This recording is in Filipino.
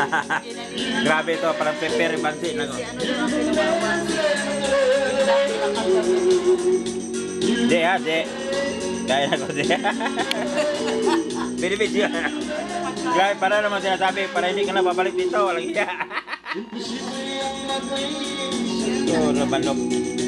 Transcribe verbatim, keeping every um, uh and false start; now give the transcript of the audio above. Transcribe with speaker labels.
Speaker 1: Grabe ito, parang pepper bansi na.
Speaker 2: Si ano lang ang pinawawa.
Speaker 1: Di ha, di. Kaya na ko di. Binibidyo. Grabe, para naman sinasabi, para hindi ka na babalik dito. Walang iya. Ito, naman